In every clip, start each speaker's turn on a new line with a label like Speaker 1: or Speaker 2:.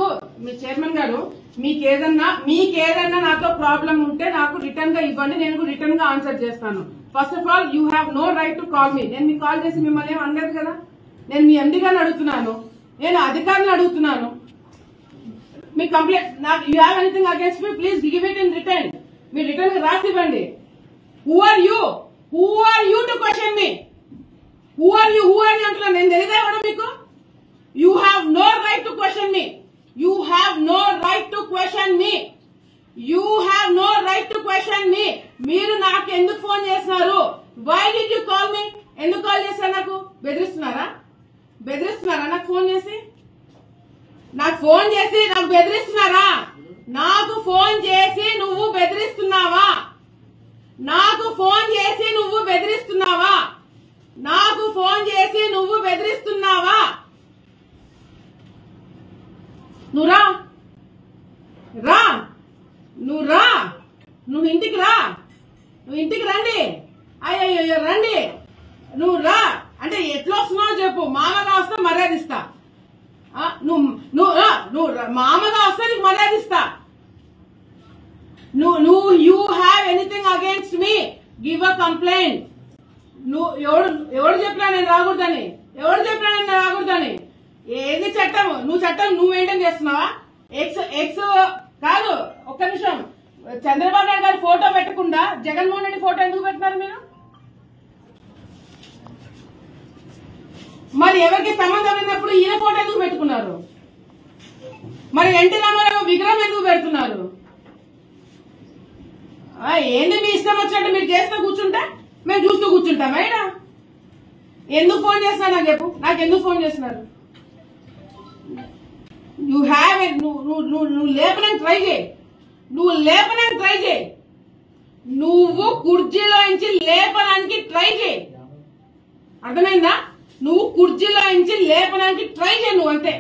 Speaker 1: మీ chairman గారు మీకేదన్నా నాతో problem ఉంటే నాకు రిటర్న్ గా ఇవ్వండి, నేను రిటర్న్ గా ఆన్సర్ చేస్తాను. First of all you have no right to call me. నేను మీకు కాల్ చేసి మిమ్మల్ని ఏం అనలేదు కదా. నేను మీ ఎండి గారిని అడుగుతున్నాను, నేను అధికారులను అడుగుతున్నాను. మీ కంప్లైంట్ నాకు you have anything against me, please give it in return. మీ రిటర్న్ రాసి ఇవ్వండి. Who are you to question me? Who are you అంటున్నా, నేను తెలియదా ఇవ్వడం మీకు? You have no right to question me. You have no right to question me. You have no right to question me. మీరు నాకు ఎందుకు ఫోన్ చేస్తున్నారు? Why did you call me? ఎందుకు కాల్ చేశారు? నాకు బెదిరిస్తున్నారా నాకు ఫోన్ చేసి? నాకు బెదిరిస్తున్నారా? నాకు ఫోన్ చేసి నువ్వు బెదిరిస్తున్నావా? నాకు ఫోన్ చేసి నువ్వు బెదిరిస్తున్నావా? నువ్వు ఇంటికి రండి. అయ్యో రండి. నువ్వు రా అంటే ఎట్లా వస్తున్నావు చెప్పు. మామగా వస్తే మర్యాదిస్తా. నువ్వు మామగా వస్తే నీకు మర్యాదిస్తా. You have anything against me, give a complaint. నువ్వు ఎవడు చెప్పినా నేను రాకూడదని? ఏది చట్టం? నువ్వు మెయింటైన్ చేస్తున్నావా? ఎక్స్ కాదు, ఒక్క నిమిషం. చంద్రబాబు నాయుడు గారి ఫోటో పెట్టకుండా జగన్మోహన్ రెడ్డి ఫోటో ఎందుకు పెట్టినారు మీరు? మరి ఎవరికి సంబంధం లేనప్పుడు ఈయన ఫోటో ఎందుకు పెట్టుకున్నారు? మరి ఎన్టీ రామారావు విగ్రహం ఎందుకు పెడుతున్నారు? ఏంటి మీ ఇష్టం వచ్చినట్టు మీరు చేస్తూ కూర్చుంటే మేము చూస్తూ కూర్చుంటాం. అయినా ఎందుకు ఫోన్ చేస్తున్నారు నాకు చెప్పు. నాకు ఎందుకు ఫోన్ చేస్తున్నారు? యూ హ్యావ్ నువ్వు లేపడానికి ట్రై చేయి. నువ్వు కుర్చీలోంచి లేపడానికి ట్రై చేయి. అర్థమైందా? నువ్వు కుర్చీలోంచి లేపడానికి ట్రై చేయి. నువ్వు అంతే.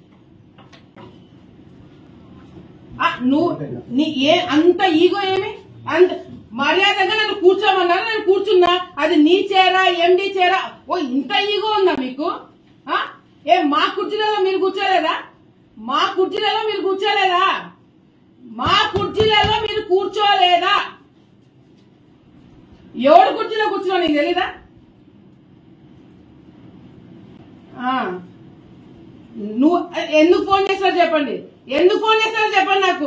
Speaker 1: అంత ఈగో ఏమి? అంత మర్యాదగా నన్ను కూర్చోమన్నారు, నేను కూర్చున్నా. అది నీ చేరా, ఎండి చేరా? ఓ ఇంత ఈగో ఉందా మీకు? మా కుర్చీలలో మీరు కూర్చోలేదా? ఎవడు కుర్చీలో కూర్చున్నా నీకు తెలీదా? నువ్వు ఎందుకు ఫోన్ చేస్తారో చెప్పండి. నాకు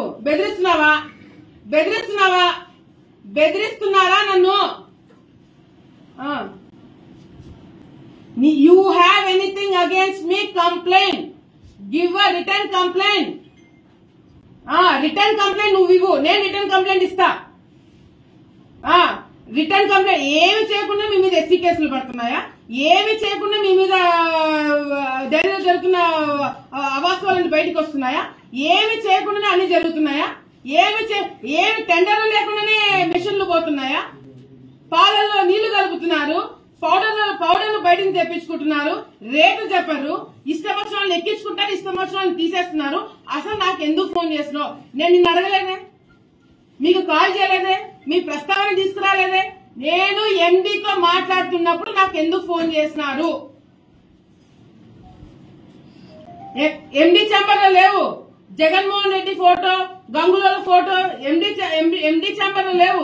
Speaker 1: బెదిరిస్తున్నారా నన్ను? You have anything against me, complaint. Give a return complaint. నువ్వు ఇవ్వు, నేను రిటర్న్ కంప్లైంట్ ఇస్తా. రిటర్న్ కంప్లైంట్ ఏమి చేయకుండా మీ మీద ఎస్సీ కేసులు పడుతున్నాయా? ఏమి చేయకుండా మీ మీద ఢిల్లీలో జరుగుతున్న అవాస్తవాలను బయటకు వస్తున్నాయా? ఏమి చేయకుండానే అన్ని జరుగుతున్నాయా? ఏమి టెండర్లు లేకుండానే మిషన్లు పోతున్నాయా? పాలల్లో నీళ్లు కలుపుతున్నారు, పౌడర్లు బయటకు తెప్పించుకుంటున్నారు, రేట్లు చెప్పరు, ఇష్టం వచ్చిన వాళ్ళని ఎక్కించుకుంటారు, ఇష్టం వచ్చిన వాళ్ళని తీసేస్తున్నారు. అసలు నాకు ఎందుకు ఫోన్ చేస్తున్నావు? నేను నిన్ను అడగలేదే, మీకు కాల్ చేయలేదే, మీ ప్రస్తావన తీసుకురాలేదే. నేను ఎండీతో మాట్లాడుతున్నప్పుడు నాకు ఎందుకు ఫోన్ చేస్తున్నారు? ఎండీ ఛాంబర్లో లేవు. Jaganmohan Reddy photo, Gangula photo MD ఛాంబర్లో లేవు.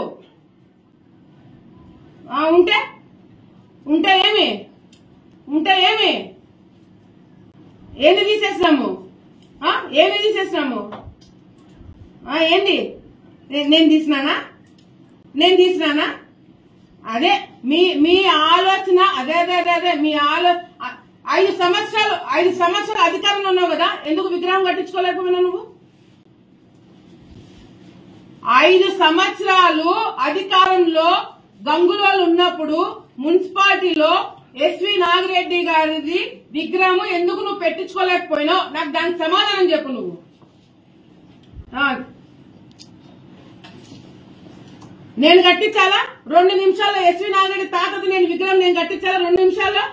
Speaker 1: ఉంటే ఏమి ఏంది తీసేసినాము? ఏంటి నేను తీసినానా? అదే మీ ఆలోచన. అదే మీ 5 సంవత్సరాలు అధికారంలో ఉన్నావు కదా, ఎందుకు విగ్రహం కట్టించుకోలేకపోయినా నువ్వు? 5 సంవత్సరాలు అధికారంలో గంగులోలు ఉన్నప్పుడు మున్సిపాలిటీలో ఎస్వి నాగిరెడ్డి గారిది విగ్రహం ఎందుకు నువ్వు పెట్టించుకోలేకపోయినావు? నాకు దానికి సమాధానం చెప్పు నువ్వు. నేను కట్టించాలా 2 నిమిషాల్లో? ఎస్వి నాగిరెడ్డి తాతది నేను విగ్రహం నేను కట్టించాలా 2 నిమిషాల్లో?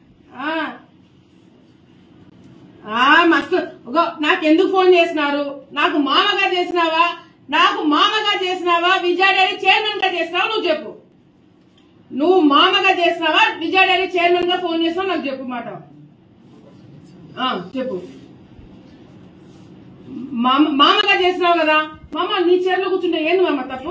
Speaker 1: మస్తు. నాకెందుకు ఫోన్ చేసినారు? నాకు మామగా చేసినావా? విజయ డైరీ చైర్మన్ గా చేసినావా? నువ్వు చెప్పు. నువ్వు మామగా చేసినావా? విజయ డైరీ చైర్మన్ గా ఫోన్ చేసినావా? నాకు చెప్పు మాట. చెప్పు. మామగా చేసినావు కదా మామ, నీ చైర్లో కూర్చుంటే ఏంది మామ తప్పు?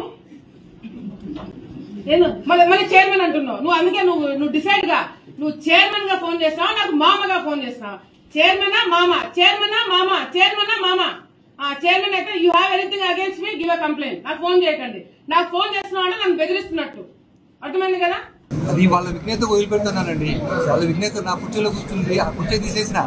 Speaker 1: నేను మళ్ళీ చైర్మన్ అంటున్నావు నువ్వు. అందుకే నువ్వు డిసైడ్ గా, నువ్వు చైర్మన్ గా ఫోన్ చేస్తావా నాకు మామగా ఫోన్ చేస్తావా? చైర్మనా మామ, చైర్మనా మామ, చైర్మనా మామ. చైర్మన్ అయితే you have anything against me, give a complaint. నాకు ఫోన్ చేయకండి. నాకు ఫోన్ చేస్తున్నావు అంటే నన్ను బెదిరిస్తున్నట్టు అర్థమైంది కదా?
Speaker 2: అది వాళ్ళ విఘ్నత వదిలిపెడుతున్నానండి. వాళ్ళ విఘ్నత నా కుర్చీలో కూర్చుంది, ఆ కుర్చీ తీసేసిన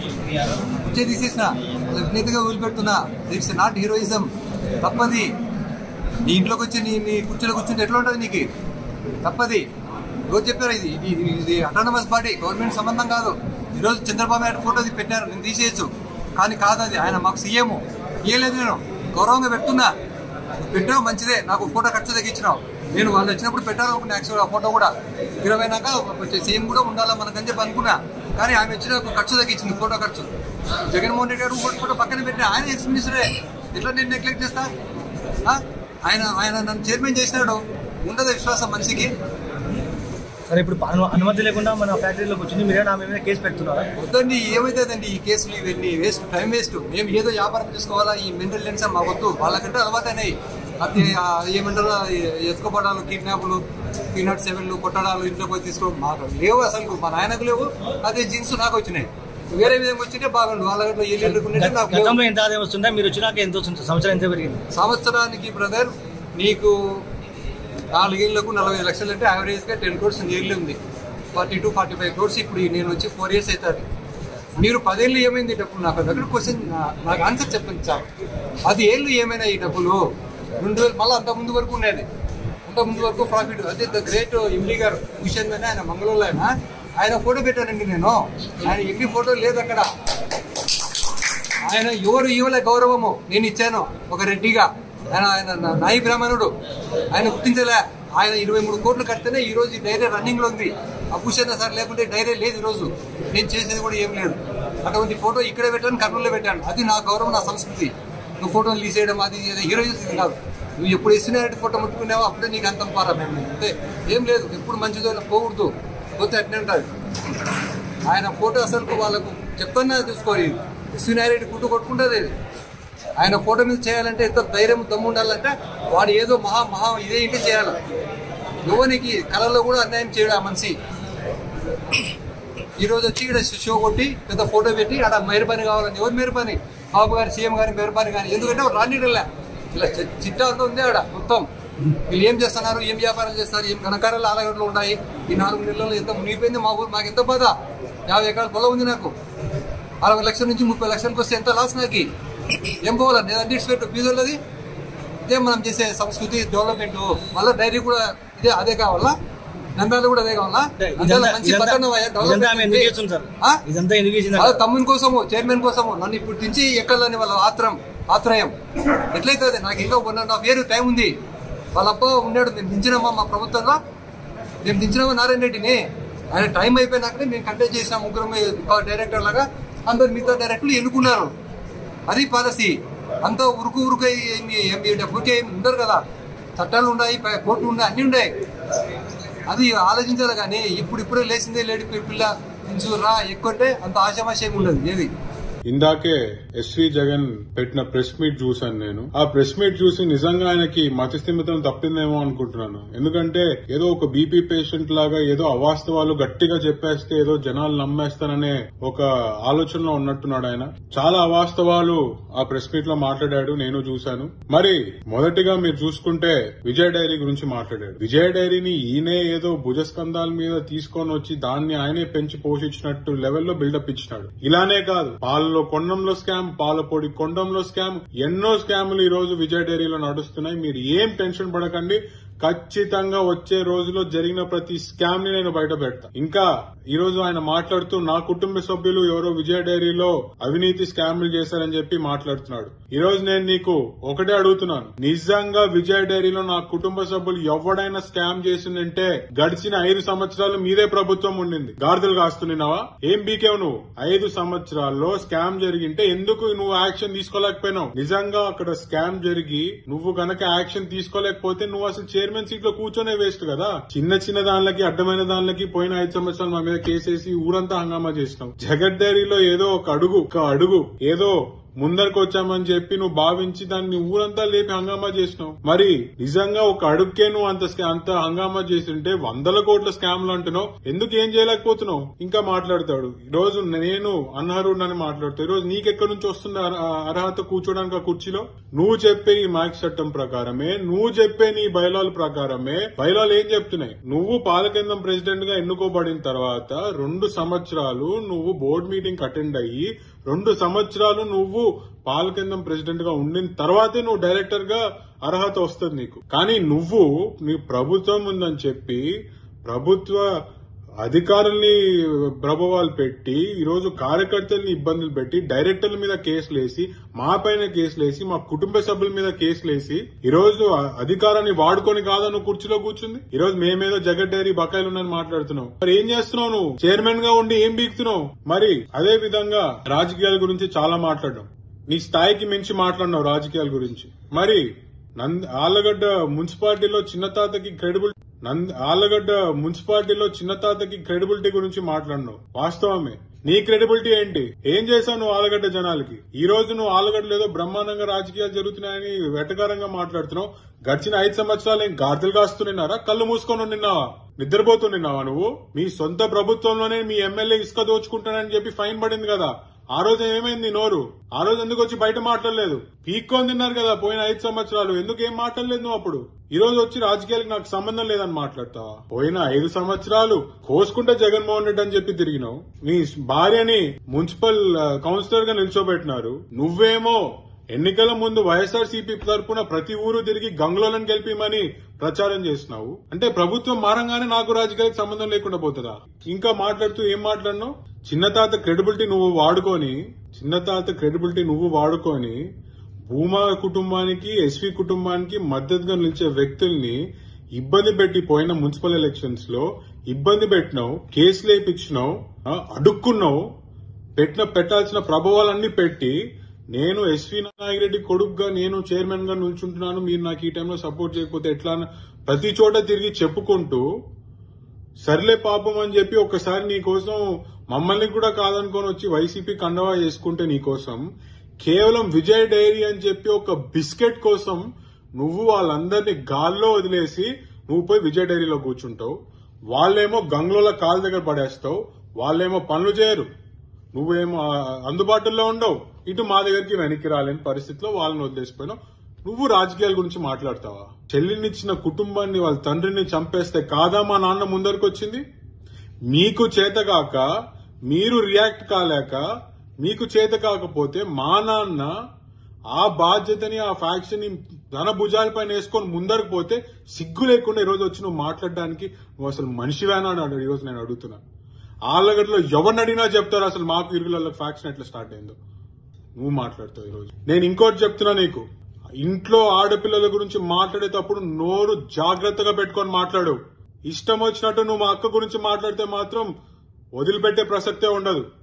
Speaker 2: వాళ్ళ విఘ్నతగా వదిలిపెడుతున్నా. It's not heroism. తప్పది. నీ ఇంట్లోకి వచ్చి నీ కుర్చీలో కూర్చుంటే ఎట్లా ఉంటుంది నీకు? తప్పది. రోజు చెప్పారు ఇది అటానమస్ బాడీ, గవర్నమెంట్ సంబంధం కాదు. ఈరోజు చంద్రబాబు నాయుడు ఫోటో పెట్టారు, నేను తీసేయచ్చు. కానీ కాదు, అది ఆయన మాకు సీఎం. ఇయ్యలేదు, నేను గౌరవంగా పెడుతున్నా. పెట్టావు మంచిదే, నాకు ఫోటో ఖర్చు తగ్గించినావు. నేను వాళ్ళు వచ్చినప్పుడు పెట్టాలనుకున్నా. యాక్చువల్గా ఆ ఫోటో కూడా ఇరవైనాక సీఎం కూడా ఉండాలా మనకని చెప్పి అనుకున్నా. కానీ ఆమె వచ్చిన ఖర్చు తగ్గించింది, ఫోటో ఖర్చు. జగన్మోహన్ రెడ్డి గారు ఫోటో పక్కన పెట్టిన ఆయన ఎక్స్ మినిస్టరే. ఎట్లా నేను నెగ్లెక్ట్ చేస్తా? ఆయన నన్ను చైర్మన్ చేసినాడు. ఉండదు విశ్వాసం మనిషికి.
Speaker 3: సరే, ఇప్పుడు అనుమతి లేకుండా మన ఫ్యాక్టరీలోకి వచ్చింది, మీరే నా మీద కేసు పెడుతున్నారా?
Speaker 2: వద్దండి, ఏమైతుందండి ఈ కేసులు? ఇవన్నీ వేస్ట్, టైం వేస్ట్. మేము ఏదో వ్యాపారం చేసుకోవాలా, ఈ మెంటల్ టెన్షన్ మా వద్దు. వాళ్ళకంటే అలవాటైనాయి. అది ఏమంటారు, ఎత్తుకోపడాలు, కిడ్నాప్ 7లు, కొట్టడాలు, ఇంట్లో పోయి తీసుకోవడం మాకు లేవు. అసలు మా నాయనకు లేవు. అదే జీన్స్ నాకు వచ్చినాయి. వేరే విధంగా వచ్చింటే బాగుండు. వాళ్ళ
Speaker 3: గతంలో ఎంత ఆదాయం వస్తుందా? మీరు వచ్చినాక ఎంత వస్తుంది? సంవత్సరం ఎంత పెరిగింది?
Speaker 2: సంవత్సరానికి బ్రదర్ నీకు 4 ఏళ్లకు 40 లక్షలు అంటే యావరేజ్ గా 10 crores నియర్లీ ఉంది. 40-45 crores. ఇప్పుడు నేను వచ్చి 4 years అవుతుంది. మీరు 10 ఏళ్ళు ఏమైంది డబ్బులు? నాకు దగ్గర క్వశ్చన్, నాకు ఆన్సర్ చెప్పండి సార్. 10 ఏళ్ళు ఏమైనా ఈ డబ్బులు? 2000 మళ్ళీ అంత ముందు వరకు ఉండేది. అంత ముందు వరకు ప్రాఫిట్. అదే ద గ్రేట్ ఎండి గారు క్వశ్చన్ మీద ఆయన మంగళూరులో ఆయన ఫోటో పెట్టానండి నేను. ఆయన ఎండి ఫోటో లేదు అక్కడ. ఆయన ఎవరు ఇవ్వలే గౌరవము, నేను ఇచ్చాను ఒక రెడ్డిగా. ఆయన నాయి బ్రాహ్మణుడు, ఆయన గుర్తించలే. ఆయన 23 కోట్లు కడితేనే ఈ రోజు డైరీ రన్నింగ్ లో ఉంది. అభూషణ సార్ లేకుంటే డైరీ లేదు ఈ రోజు. నేను చేసేది కూడా ఏం లేదు. అటువంటి ఫోటో ఇక్కడే పెట్టాను, కర్నూలులో పెట్టాను. అది నా గౌరవం, నా సంస్కృతి. నువ్వు ఫోటోలు తీసేయడం అది హీరోయిజం కాదు. నువ్వు ఎప్పుడు ఇస్తున్న ఫోటో ముట్టుకున్నావో అప్పుడే నీకు అంతం పారా. అంతే, ఏం లేదు. ఎప్పుడు మంచిదో పోకూడదు, పోతే అట్నే ఉంటుంది. ఆయన ఫోటో అసలు వాళ్ళకు చెప్తున్నా చూసుకోవాలి. ఎస్వీనారెడ్డి గుడ్డు కొట్టుకుంటుంది. ఆయన ఫోటో మీద చేయాలంటే ఎంత ధైర్యం, దమ్ము ఉండాలంటే వాడు ఏదో మహా ఇదే ఇంటి చేయాలి. యువనికి కళలో కూడా అన్యాయం చేయడు ఆ మనిషి. ఈరోజు వచ్చి ఇక్కడ షో కొట్టి పెద్ద ఫోటో పెట్టి ఆడ మెహర్బానీ కావాలని. ఎవరు మెహర్బానీ? బాబు గారి, సీఎం గారి మెహర్బానీ కానీ. ఎందుకంటే రానిడలే. ఇలా చిట్టా అంతా ఉంది ఆడ మొత్తం. వీళ్ళు ఏం చేస్తున్నారు, ఏం వ్యాపారాలు చేస్తారు, ఏం ఘనకారాలు ఆలగడ్డలు ఉన్నాయి. ఈ 4 నెలల్లో ఎంత మునిగిపోయింది మా ఊరు. మాకు ఎంత బాధ. 50 ఎకరాల పొలం ఉంది నాకు. 60 లక్షల నుంచి 30 లక్షలకు వస్తే ఎంత లాస్ నాకు. ఏం పోవాలండి? అన్ని ఇటు బీజోళ్ళది. ఇదే మనం చేసే సంస్కృతి, డెవలప్మెంట్. మళ్ళీ డైరీ కూడా అదే కావాలా? నందాలు కూడా అదే కావాలా? మంచి తమ్ముని కోసము, చైర్మన్ కోసము నన్ను ఇప్పుడు నుంచి ఎక్కలని వాళ్ళ ఆత్రయం ఎట్లయితుంది? నాకు ఇంకా 1.5 year టైం ఉంది. వాళ్ళ అబ్బా ఉన్నాడు, మేము దించినామా మా ప్రభుత్వంలో, మేము దించినామా నారాయణ రెడ్డిని. ఆయన టైం అయిపోయినాకనే మేము కంటెక్ట్ చేసిన 3 డైరెక్టర్ లాగా. అందరు మిగతా డైరెక్టర్లు ఎన్నుకున్నారు. అది పాలసీ. అంతా ఉరుకే ఉండరు కదా. చట్టాలు ఉన్నాయి, కోర్టులు ఉన్నాయి, అన్ని ఉన్నాయి. అది ఆలోచించాలి. కానీ ఇప్పుడే లేచిందే లేడి పిల్ల దించురా ఎక్కువ అంటే అంత ఆశామాశయం ఉండదు ఏది.
Speaker 4: ఇందాకే ఎస్వి జగన్ పెట్టిన ప్రెస్ మీట్ చూశాను నేను. ఆ ప్రెస్ మీట్ చూసి నిజంగా ఆయనకి మతిస్థిమితం తప్పిందేమో అనుకుంటున్నాను. ఎందుకంటే ఏదో ఒక బీపీ పేషెంట్ లాగా ఏదో అవాస్తవాలు గట్టిగా చెప్పేస్తే ఏదో జనాలు నమ్మేస్తాననే ఒక ఆలోచనలో ఉన్నట్టున్నాడు ఆయన. చాలా అవాస్తవాలు ఆ ప్రెస్ మీట్ లో మాట్లాడాడు, నేను చూశాను. మరి మొదటిగా మీరు చూసుకుంటే విజయ్ డైరీ గురించి మాట్లాడాడు. విజయ్ డైరీని ఈయనే ఏదో భుజస్కంధాల మీద తీసుకొని వచ్చి దాన్ని ఆయనే పెంచి పోషించినట్టు లెవెల్లో బిల్డప్ ఇచ్చినాడు. ఇలానే కాదు, పాలలో కొండంలో స్కామ్, పాలపొడి కొండంలో స్కామ్, ఎన్నో స్కాములు ఈ రోజు విజయ్ డైరీలో నడుస్తున్నాయి. మీరు ఏం టెన్షన్ పడకండి. ఖచ్చితంగా వచ్చే రోజులో జరిగిన ప్రతి స్కామ్ ని నేను బయట పెడతా. ఇంకా ఈ రోజు ఆయన మాట్లాడుతూ నా కుటుంబ సభ్యులు ఎవరో విజయ్ డైరీలో అవినీతి స్కామ్లు చేశారని చెప్పి మాట్లాడుతున్నాడు. ఈ రోజు నేను నీకు ఒకటే అడుగుతున్నాను, నిజంగా విజయ్ డైరీలో నా కుటుంబ సభ్యులు ఎవడైనా స్కామ్ చేసిందంటే గడిచిన 5 సంవత్సరాలు మీదే ప్రభుత్వం ఉండింది. గాడిదలు కాస్తున్నావా? ఏం బీకేవు నువ్వు? 5 సంవత్సరాల్లో స్కామ్ జరిగింటే ఎందుకు నువ్వు యాక్షన్ తీసుకోలేకపోయినావు? నిజంగా అక్కడ స్కామ్ జరిగి నువ్వు గనక యాక్షన్ తీసుకోలేకపోతే నువ్వు అసలు చైర్మన్ సీట్ లో కూర్చొనే వేస్ట్ కదా. చిన్న దానిలకి, అడ్డమైన దానిలకి పోయిన 5 సంవత్సరాలు మా మీద కేసేసి ఊరంతా హంగామా చేసినాం. జగత్ డైరీలో ఏదో ఒక అడుగు ఏదో ముందరకు వచ్చామని చెప్పి నువ్వు భావించి దాన్ని ఊరంతా లేపి హంగామా చేసినావు. మరి నిజంగా ఒక అడుగుకే నువ్వు అంత హంగామా చేస్తుంటే 100 కోట్ల స్కామ్లు అంటున్నావు, ఎందుకు ఏం చేయలేకపోతున్నావు? ఇంకా మాట్లాడతాడు. ఈ రోజు నేను అనర్హుడినని మాట్లాడుతావు. ఈ రోజు నీకెక్కడి నుంచి వస్తుంది అర్హత కూర్చోడానికి ఆ కుర్చీలో? నువ్వు చెప్పే ఈ మ్యాక్స్ చట్టం ప్రకారమే, నువ్వు చెప్పే నీ బైలాల ప్రకారమే. బైలాలు ఏం చెప్తున్నాయి? నువ్వు పాలకేంద్రం ప్రెసిడెంట్ గా ఎన్నుకోబడిన తర్వాత 2 సంవత్సరాలు నువ్వు బోర్డు మీటింగ్ అటెండ్ అయ్యి 2 సంవత్సరాలు నువ్వు పాలకేంద్రం ప్రెసిడెంట్ గా ఉండిన తర్వాతే నువ్వు డైరెక్టర్ గా అర్హత వస్తుంది నీకు. కానీ నువ్వు నీ ప్రభుత్వం ఉందని చెప్పి ప్రభుత్వ అధికారుల్ని ప్రభావాలు పెట్టి ఈరోజు కార్యకర్తల్ని ఇబ్బందులు పెట్టి డైరెక్టర్ల మీద కేసులేసి, మా పైన కేసులేసి, మా కుటుంబ సభ్యుల మీద కేసులేసి ఈరోజు అధికారాన్ని వాడుకొని కాదా నువ్వు కుర్చీలో కూర్చుంది? ఈరోజు మేమేదో జగన్ డైరీ బకాయిలు ఉన్నాయని మాట్లాడుతున్నావు. మరి ఏం చేస్తున్నావు? నువ్వు చైర్మన్ గా ఉండి ఏం బీక్తున్నావు? మరి అదే విధంగా రాజకీయాల గురించి చాలా మాట్లాడడం, నీ స్థాయికి మించి మాట్లాడినావు రాజకీయాల గురించి. మరి ఆళ్లగడ్డ మున్సిపాలిటీలో చిన్నతాతకి క్రెడిబిలిటీ గురించి మాట్లాడినావు. వాస్తవమే. నీ క్రెడిబిలిటీ ఏంటి? ఏం చేశావు నువ్వు ఆళ్లగడ్డ జనాలకి? ఈ రోజు నువ్వు ఆళ్లగడ్డలో ఏదో బ్రహ్మాండంగా రాజకీయాలు జరుగుతున్నాయని వెటకారంగా మాట్లాడుతున్నావు. గడిచిన 5 సంవత్సరాలు ఏం గార్దులు కాస్తున్నారా? కళ్ళు మూసుకొని నిన్నావా? నిద్రపోతున్నావా నువ్వు? మీ సొంత ప్రభుత్వంలోనే మీ ఎమ్మెల్యే ఇసుక దోచుకుంటానని చెప్పి ఫైన్ పడింది కదా, ఆ రోజు ఏమైంది నోరు? ఆ రోజు ఎందుకు వచ్చి బయట మాట్లాడలేదు? పీక్కొని తిన్నారు కదా పోయిన 5 సంవత్సరాలు, ఎందుకు ఏం మాట్లాడలేదు నువ్వు అప్పుడు? ఈ రోజు వచ్చి రాజకీయాలకు నాకు సంబంధం లేదని మాట్లాడతావా? పోయిన 5 సంవత్సరాలు కోసుకుంటే జగన్మోహన్ రెడ్డి అని చెప్పి తిరిగినావు. నీ భార్యని మున్సిపల్ కౌన్సిలర్ గా నిల్చోబెట్టినారు. నువ్వేమో ఎన్నికల ముందు వైఎస్ఆర్సీపీ తరపున ప్రతి ఊరు తిరిగి గంగులను గెలిపిమని ప్రచారం చేస్తున్నావు. అంటే ప్రభుత్వం మారంగానే నాకు రాజకీయాలకు సంబంధం లేకుండా పోతుందా? ఇంకా మాట్లాడుతూ ఏం మాట్లాడినావు? చిన్నతాత క్రెడిబిలిటీ నువ్వు వాడుకొని భూమా కుటుంబానికి, ఎస్వి కుటుంబానికి మద్దతుగా నిలిచే వ్యక్తుల్ని ఇబ్బంది పెట్టి పోయిన మున్సిపల్ ఎలక్షన్స్ లో ఇబ్బంది పెట్టినావు, కేసులు వేయించినావు, అడుక్కున్నావు, పెట్టాల్సిన ప్రభావాలన్నీ పెట్టి నేను ఎస్వి నాగిరెడ్డి కొడుకుగా నేను చైర్మన్ గా నిల్చుంటున్నాను, మీరు నాకు ఈ టైంలో సపోర్ట్ చేయకపోతే ఎట్లా ప్రతి చోట తిరిగి చెప్పుకుంటూ సర్లే పాపం అని చెప్పి ఒకసారి నీకోసం మమ్మల్ని కూడా కాదనుకొని వచ్చి వైసీపీ కండవా చేసుకుంటే నీకోసం కేవలం విజయ్ డైరీ అని చెప్పి ఒక బిస్కెట్ కోసం నువ్వు వాళ్ళందరినీ గాల్లో వదిలేసి నువ్వు పోయి విజయ్ డైరీలో కూర్చుంటావు. వాళ్ళేమో గంగలోల కాళ్ళ దగ్గర పడేస్తావు, వాళ్ళేమో పనులు చేయరు, నువ్వేమో అందుబాటులో ఉండవు, ఇటు మా దగ్గరికి వెనక్కి రాలేని పరిస్థితిలో వాళ్ళని వదిలేసిపోయినావు. నువ్వు రాజకీయాల గురించి మాట్లాడతావా? చెల్లినిచ్చిన కుటుంబాన్ని వాళ్ళ తండ్రిని చంపేస్తే కాదా మా నాన్న ముందరికి వచ్చింది? మీకు చేతగాక, మీరు రియాక్ట్ కాలేక, మీకు చేత కాకపోతే మా నాన్న ఆ బాధ్యతని, ఆ ఫ్యాక్షన్ ని తన భుజాలపైన వేసుకొని ముందరకు పోతే సిగ్గు లేకుండా ఈరోజు వచ్చి నువ్వు మాట్లాడడానికి నువ్వు అసలు మనిషివేనా అని ఈరోజు నేను అడుగుతున్నా. ఆళ్లగడ్డలో ఎవరిని అడిగినా చెప్తారు అసలు మాకు ఇరుగులలో ఫ్యాక్షన్ ఎట్లా స్టార్ట్ అయిందో. నువ్వు మాట్లాడుతావు ఈరోజు. నేను ఇంకోటి చెప్తున్నా నీకు, ఇంట్లో ఆడపిల్లల గురించి మాట్లాడేటప్పుడు నోరు జాగ్రత్తగా పెట్టుకొని మాట్లాడు. ఇష్టం వచ్చినట్టు నువ్వు మా అక్క గురించి మాట్లాడితే మాత్రం వదిలిపెట్టే ప్రసక్తే ఉండదు.